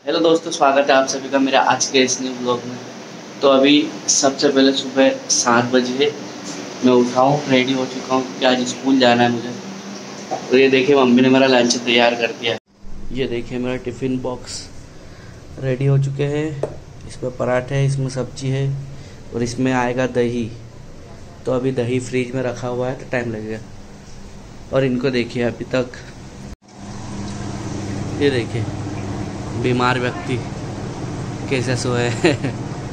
Hello दोस्तों, स्वागत है आप सभी का मेरा आज के इस न्यू ब्लॉग में। तो अभी सबसे पहले सुबह 7 बजे मैं उठा हूँ, रेडी हो चुका हूँ क्योंकि आज स्कूल जाना है मुझे। तो ये देखिए मम्मी ने मेरा लंच तैयार कर दिया है। ये देखिए मेरा टिफ़िन बॉक्स रेडी हो चुके हैं। इसमें पराठे है, इसमें सब्जी है और इसमें आएगा दही। तो अभी दही फ्रिज में रखा हुआ है तो टाइम लगेगा। और इनको देखिए अभी तक, ये देखिए बीमार व्यक्ति कैसे सोए हैं।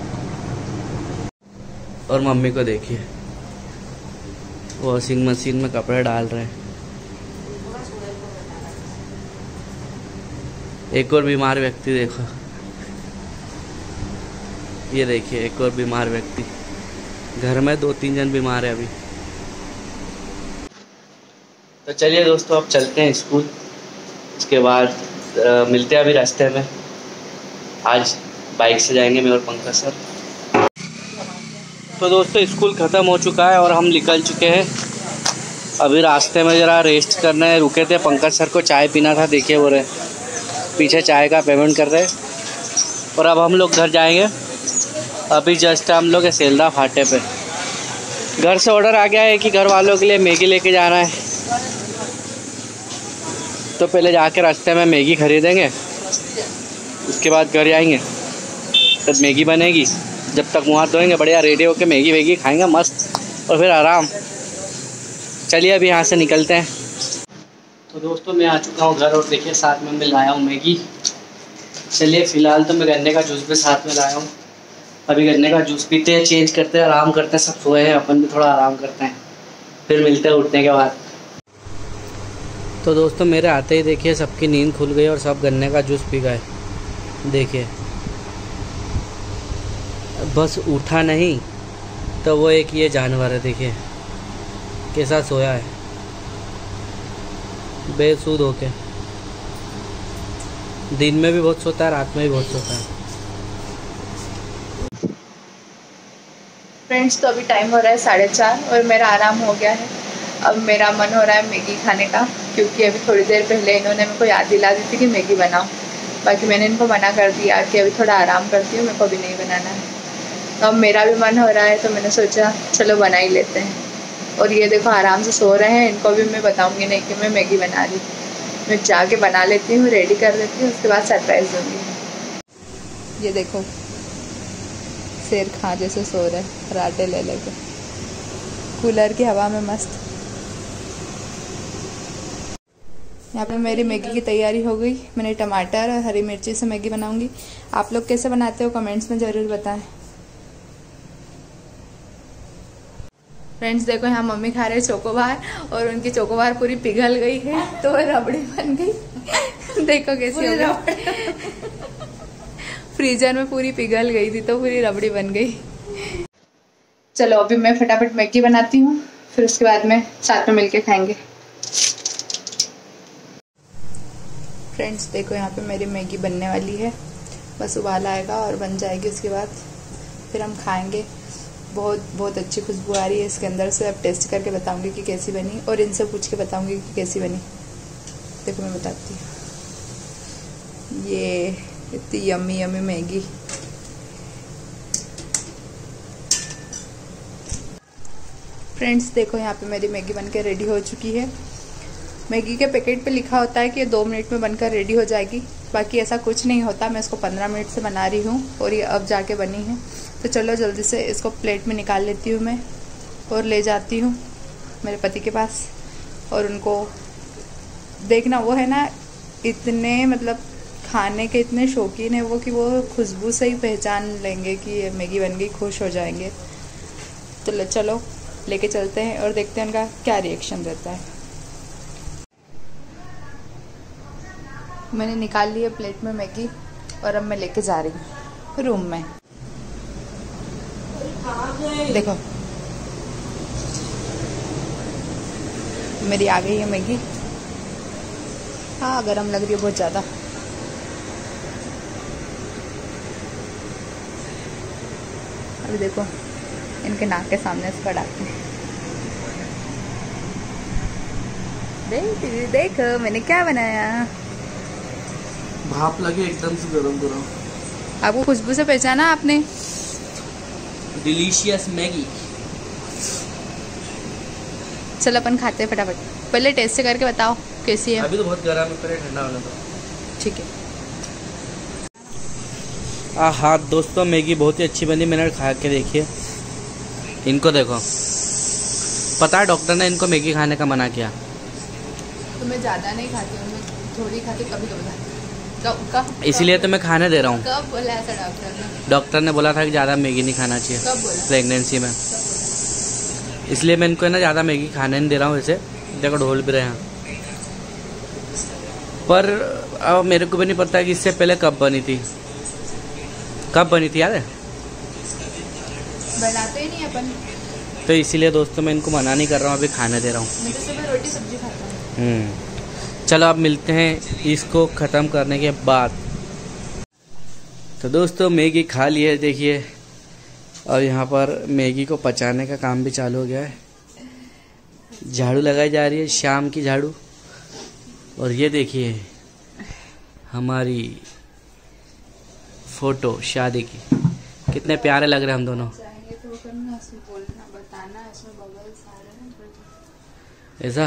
और मम्मी को देखिए वॉशिंग मशीन में कपड़े डाल रहे हैं। एक और बीमार व्यक्ति देखो, ये देखिए एक और बीमार व्यक्ति। घर में 2-3 जन बीमार है अभी। तो चलिए दोस्तों अब चलते हैं स्कूल। उसके बाद मिलते हैं अभी रास्ते में। आज बाइक से जाएंगे मैं और पंकज सर। तो दोस्तों स्कूल ख़त्म हो चुका है और हम निकल चुके हैं। अभी रास्ते में ज़रा रेस्ट करने रुके थे। पंकज सर को चाय पीना था, देखिए वो रहे पीछे चाय का पेमेंट कर रहे हैं। और अब हम लोग घर जाएंगे। अभी जस्ट हम लोग सेल्दा फाटे पे। घर से ऑर्डर आ गया है कि घर वालों के लिए मैगी लेके जाना है। तो पहले जाके रास्ते में मैगी ख़रीदेंगे, उसके बाद घर जाएंगे। तब मैगी बनेगी, जब तक मुँह हाथ धोएंगे बढ़िया रेडी होके मैगी वैगी खाएंगे मस्त और फिर आराम। चलिए अभी यहाँ से निकलते हैं। तो दोस्तों मैं आ चुका हूँ घर और देखिए साथ में मैं लाया हूँ मैगी। चलिए फ़िलहाल तो मैं गन्ने का जूस भी साथ में लाया हूँ। अभी गन्ने का जूस पीते हैं, चेंज करते हैं, आराम करते हैं। सब सोए हैं, अपन भी थोड़ा आराम करते हैं, फिर मिलते हैं उठने के बाद। तो दोस्तों मेरे आते ही देखिए सबकी नींद खुल गई और सब गन्ने का जूस पी गए। देखिए बस उठा नहीं तो वो एक ये जानवर है, देखिए कैसा सोया है बेसुध होके। दिन में भी बहुत सोता है, रात में भी बहुत सोता है। फ्रेंड्स तो अभी टाइम हो रहा है 4:30 और मेरा आराम हो गया है। अब मेरा मन हो रहा है मैगी खाने का, क्योंकि अभी थोड़ी देर पहले इन्होंने मेरे को याद दिला दी थी कि मैगी बनाओ। बाकी मैंने इनको मना कर दिया कि अभी थोड़ा आराम करती हूँ, मेरे को अभी नहीं बनाना है। तो अब मेरा भी मन हो रहा है तो मैंने सोचा चलो बना ही लेते हैं। और ये देखो आराम से सो रहे हैं, इनको भी मैं बताऊँगी नहीं कि मैं मैगी बना रही। मैं जाके बना लेती हूँ, रेडी कर देती हूँ, उसके बाद सरप्राइज़ दूँगी। ये देखो शेर खां जैसे सो रहे, राटे ले लेके कूलर की हवा में मस्त। यहाँ पे मेरी मैगी की तैयारी हो गई। मैंने टमाटर और हरी मिर्ची से मैगी बनाऊंगी। आप लोग कैसे बनाते हो कमेंट्स में ज़रूर बताएं। फ्रेंड्स देखो यहाँ मम्मी खा रहे चोकोबार और उनकी चोकोबार पूरी पिघल गई है तो रबड़ी बन गई। देखो कैसी हो गई। फ्रीजर में पूरी पिघल गई थी तो पूरी रबड़ी बन गई। चलो अभी मैं फटाफट मैगी बनाती हूँ, फिर उसके बाद में साथ में मिलके खाएंगे। फ्रेंड्स देखो यहाँ पे मेरी मैगी बनने वाली है, बस उबाल आएगा और बन जाएगी। उसके बाद फिर हम खाएंगे। बहुत बहुत अच्छी खुशबू आ रही है इसके अंदर से। अब टेस्ट करके बताऊंगी कि कैसी बनी और इनसे पूछ के बताऊंगी कि कैसी बनी। देखो मैं बताती हूँ। ये इतनी यम्मी यम्मी मैगी। फ्रेंड्स देखो यहाँ पे मेरी मैगी बनकर रेडी हो चुकी है। मैगी के पैकेट पे लिखा होता है कि 2 मिनट में बनकर रेडी हो जाएगी, बाकी ऐसा कुछ नहीं होता। मैं इसको 15 मिनट से बना रही हूँ और ये अब जाके बनी है। तो चलो जल्दी से इसको प्लेट में निकाल लेती हूँ मैं और ले जाती हूँ मेरे पति के पास। और उनको देखना, वो है ना इतने मतलब खाने के इतने शौकीन है वो कि वो खुशबू से ही पहचान लेंगे कि ये मैगी बन गई, खुश हो जाएंगे। तो चलो लेके चलते हैं और देखते हैं उनका क्या रिएक्शन रहता है। मैंने निकाल ली है प्लेट में मैगी और अब मैं लेके जा रही हूँ रूम में। देखो मेरी आ गई है मैगी। हाँ गरम लग रही है बहुत ज़्यादा। अभी देखो इनके नाक के सामने से डालते हैं। देखो मैंने क्या बनाया। भाप लगे एकदम से गरम गरम। आपको खुशबू से पहचाना आपने? Delicious Maggi. चलो अपन खाते हैं फटाफट। पहले टेस्ट करके बताओ कैसी है। अभी तो बहुत गर्म है, पहले ठंडा होने दो। ठीक है। हाँ दोस्तों, मैगी बहुत ही अच्छी बनी, मैंने खा के देखी है। इनको देखो, पता है डॉक्टर ने इनको मैगी खाने का मना किया। तो मैं ज़्यादा नहीं खाती हूँ, मैं थोड़ी खाती, कभी कभी। इसीलिए तो मैं खाने दे रहा हूँ। कब बोला ऐसा डॉक्टर ने? डॉक्टर ने बोला था कि ज़्यादा मैगी नहीं खाना चाहिए। कब बोला? प्रेगनेंसी में। इसलिए मैं इनको है ना ज़्यादा मैगी खाने नहीं दे रहा हूँ। वैसे देखो ढोल भी रहे हैं, पर अब मेरे को भी नहीं पता कि इससे पहले कब बनी थी याद है? बनाते ही नहीं अपन, तो इसीलिए दोस्तों मैं इनको मना नहीं कर रहा हूँ, अभी खाने दे रहा हूँ। मैं तो सुबह रोटी सब्जी खाता हूँ। चलो अब मिलते हैं इसको ख़त्म करने के बाद। तो दोस्तों मैगी खा ली है देखिए, और यहाँ पर मैगी को पचाने का काम भी चालू हो गया है। झाड़ू लगाई जा रही है, शाम की झाड़ू। और ये देखिए हमारी फोटो शादी की, कितने प्यारे लग रहे हैं हम दोनों। ऐसा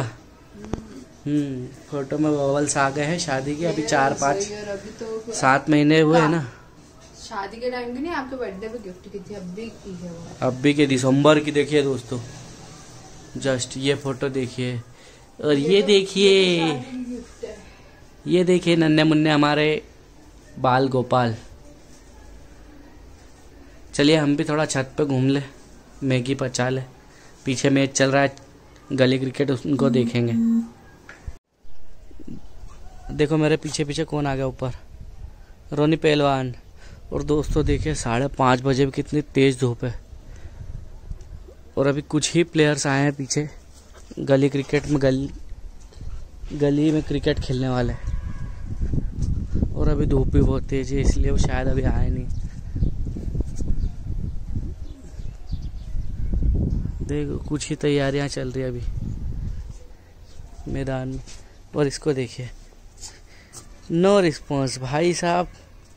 फोटो में बबल्स आ गए हैं शादी के। अभी 4-5-7 महीने हुए हैं ना। शादी के टाइम की नहीं, आपके बर्थडे पे गिफ्ट की थी, अभी की है वो। अभी के दिसंबर की देखिए दोस्तों, जस्ट ये फोटो देखिए। और ये देखिए नन्हे मुन्ने हमारे बाल गोपाल। चलिए हम भी थोड़ा छत पे घूम ले, मैगी पचा ले। पीछे मैच चल रहा है गली क्रिकेट, उनको देखेंगे। देखो मेरे पीछे पीछे कौन आ गया ऊपर, रोनी पहलवान। और दोस्तों देखिए 5:30 बजे भी कितनी तेज़ धूप है, और अभी कुछ ही प्लेयर्स आए हैं पीछे गली क्रिकेट में। गली में क्रिकेट खेलने वाले, और अभी धूप भी बहुत तेज़ है, इसलिए वो शायद अभी आए नहीं। देखो कुछ ही तैयारियां चल रही है अभी मैदान में। और इसको देखिए, नो रिस्पॉन्स भाई साहब।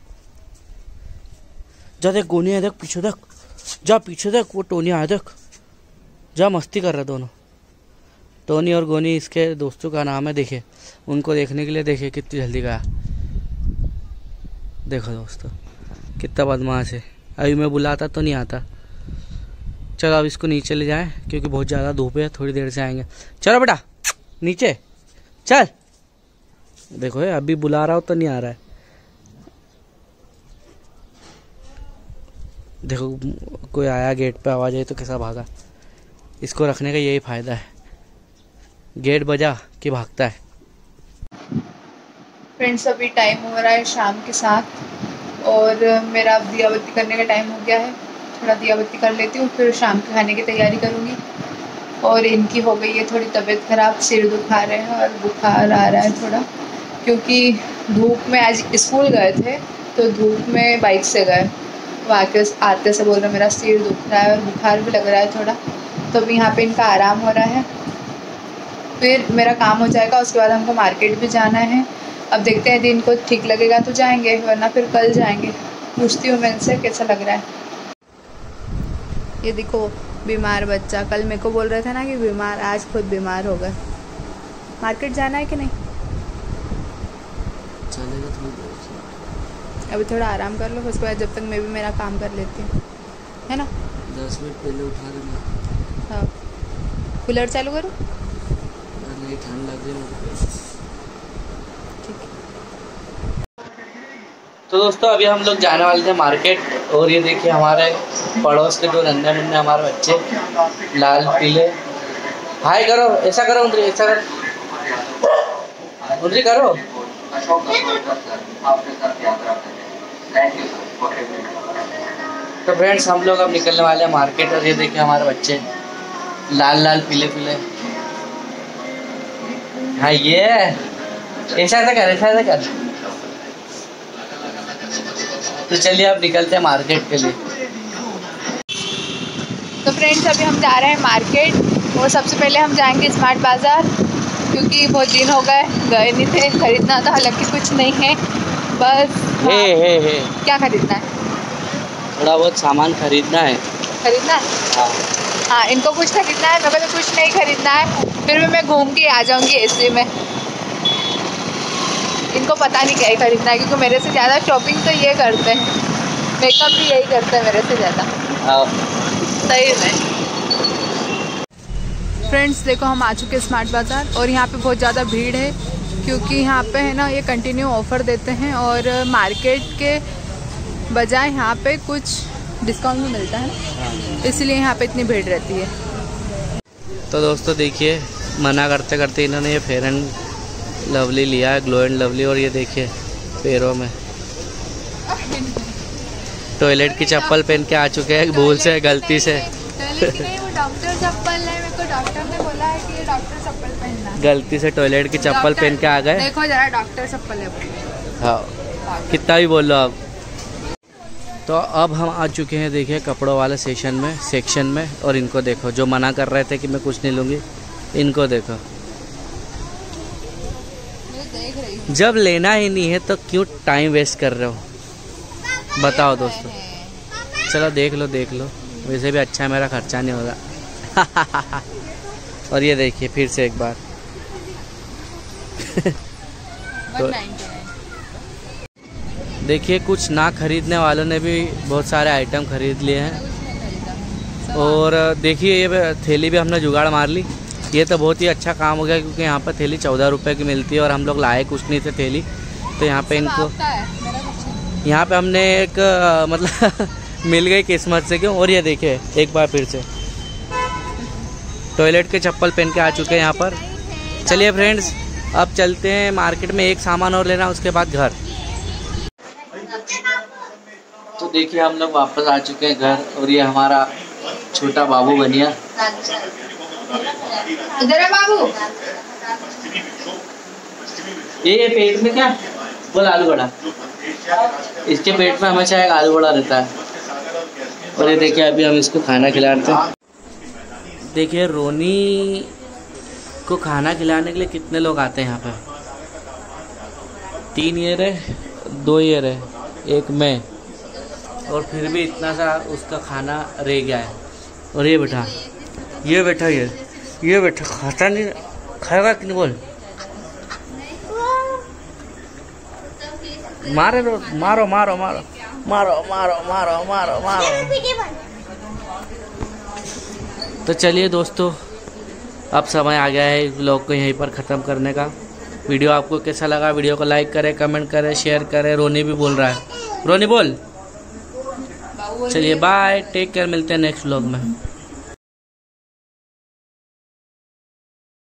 जा देख गोनी है, देख पीछे देख, जा पीछे देख, वो टोनी आया देख, जा मस्ती कर रहे दोनों। टोनी और गोनी इसके दोस्तों का नाम है। देखे उनको देखने के लिए, देखे कितनी जल्दी गया। देखो दोस्तों कितना बदमाश है। अभी मैं बुलाता तो नहीं आता। चलो अब इसको नीचे ले जाएं, क्योंकि बहुत ज़्यादा धूप है, थोड़ी देर से आएंगे। चलो बेटा नीचे चल। देखो अभी बुला रहा हो तो नहीं आ रहा है। देखो कोई आया गेट पे, आवाज आई तो कैसा भागा। इसको रखने का यही फायदा है, गेट बजा कि भागता है। फ्रेंड्स अभी टाइम हो रहा है शाम के 7, और मेरा अब दिया बत्ती करने का टाइम हो गया है। थोड़ा दिया बत्ती कर लेती हूँ, फिर शाम के खाने की तैयारी करूँगी। और इनकी हो गई है थोड़ी तबीयत ख़राब, सिर दुखा रहे हैं और बुखार आ रहा है थोड़ा, क्योंकि धूप में आज स्कूल गए थे, तो धूप में बाइक से गए, वापस आते से बोल रहे मेरा सिर दुख रहा है और बुखार भी लग रहा है थोड़ा। तो अभी यहाँ पे इनका आराम हो रहा है, फिर मेरा काम हो जाएगा। उसके बाद हमको मार्केट भी जाना है। अब देखते हैं दिन को ठीक लगेगा तो जाएंगे, वरना फिर कल जाएंगे। पूछती हूँ मैं इनसे कैसा लग रहा है। ये देखो बीमार बच्चा, कल मेरे को बोल रहे थे ना कि बीमार, आज खुद बीमार हो गए। मार्केट जाना है कि नहीं? चलेगा थोड़ी देर। अभी थोड़ा आराम कर लो, उसके बाद जब तक मैं भी मेरा काम कर लेती हूँ, है ना? 10 मिनट पहले उठा देना। हाँ, कूलर चालू करो। नहीं ठंड लग रही है। तो दोस्तों अभी हम लोग जाने वाले थे मार्केट, और ये देखिए हमारे पड़ोस के 2 नन्हे मुन्ने हमारे बच्चे, लाल पीले। हाय करो, ऐसा करो उंदरी, ऐसा करो उंदरी करो। तो फ्रेंड्स हम लोग अब निकलने वाले हैं मार्केट, और ये देखिए हमारे बच्चे लाल लाल पीले पीले। हाँ ये ऐसा कर, ऐसा कर। तो चलिए अब निकलते हैं मार्केट के लिए। तो फ्रेंड्स अभी हम जा रहे हैं मार्केट, और सबसे पहले हम जाएंगे स्मार्ट बाज़ार, क्योंकि बहुत दिन हो गए नहीं थे। ख़रीदना था, हालांकि कुछ नहीं है, बस हे क्या खरीदना है? थोड़ा बहुत सामान खरीदना है। खरीदना है? हाँ, इनको कुछ खरीदना है, मेरे को तो कुछ नहीं खरीदना है। फिर भी मैं घूम के आ जाऊंगी एसी में। इनको पता नहीं क्या ही खरीदना है, क्योंकि मेरे से ज़्यादा शॉपिंग तो ये करते हैं, मेकअप भी यही करते हैं मेरे से ज़्यादा। सही में। फ्रेंड्स देखो, हम आ चुके हैं स्मार्ट बाज़ार और यहाँ पे बहुत ज़्यादा भीड़ है, क्योंकि यहाँ पे है ना ये कंटिन्यू ऑफ़र देते हैं और मार्केट के बजाय यहाँ पे कुछ डिस्काउंट भी मिलता है, इसलिए यहाँ पे इतनी भीड़ रहती है। तो दोस्तों देखिए, मना करते करते इन्होंने ये फेयर एंड लवली लिया है, ग्लो एंड लवली, और ये देखिए पैरों में टॉयलेट की चप्पल पहन के आ चुके हैं भूल से, गलती से। वो डॉक्टर चप्पल है, मेरे को डॉक्टर ने बोला है कि ये डॉक्टर चप्पल पहनना। गलती से टॉयलेट की चप्पल पहन के आ गए। देखो जरा, डॉक्टर चप्पल है। हाँ, कितना भी बोल लो आप। तो अब हम आ चुके हैं देखिए कपड़ों वाले सेक्शन में, और इनको देखो, जो मना कर रहे थे कि मैं कुछ नहीं लूँगी, इनको देखो। जब लेना ही नहीं है तो क्यों टाइम वेस्ट कर रहे हो, बताओ दोस्तों। चलो देख लो, वैसे भी अच्छा है, मेरा खर्चा नहीं होगा। और ये देखिए फिर से एक बार। तो देखिए, कुछ ना खरीदने वालों ने भी बहुत सारे आइटम खरीद लिए हैं। और देखिए, ये थैली भी हमने जुगाड़ मार ली। ये तो बहुत ही अच्छा काम हो गया, क्योंकि यहाँ पर थैली 14 रुपये की मिलती है और हम लोग लाए कुछ नहीं थे थैली। तो यहाँ पे इनको, यहाँ पे हमने एक मतलब मिल गई किस्मत से, क्यों। और ये देखिए एक बार फिर से टॉयलेट के चप्पल पहन के आ चुके हैं यहाँ पर। चलिए फ्रेंड्स, अब चलते हैं मार्केट में, एक सामान और लेना, उसके बाद घर। तो देखिए, हम लोग वापस आ चुके हैं घर, और ये हमारा छोटा बाबू बनिया। इधर है बाबू। ये पेट में क्या बोल, आलू बड़ा। इसके पेट में हमेशा एक आलू बड़ा रहता है। और ये देखिए, अभी हम इसको खाना खिलाते हैं। देखिए, रोनी को खाना खिलाने के लिए कितने लोग आते हैं यहाँ पे। 3 ईयर है, 2 ईयर है, एक मैं, और फिर भी इतना सा उसका खाना रह गया है। और ये बेटा ये बेटा खाता नहीं, खाएगा कि नहीं बोल। मारो। तो चलिए दोस्तों, अब समय आ गया है व्लॉग को यहीं पर ख़त्म करने का। वीडियो आपको कैसा लगा, वीडियो को लाइक करें, कमेंट करें, शेयर करें। रोनी भी बोल रहा है, रोनी बोल। चलिए बाय, टेक केयर, मिलते हैं नेक्स्ट व्लॉग में।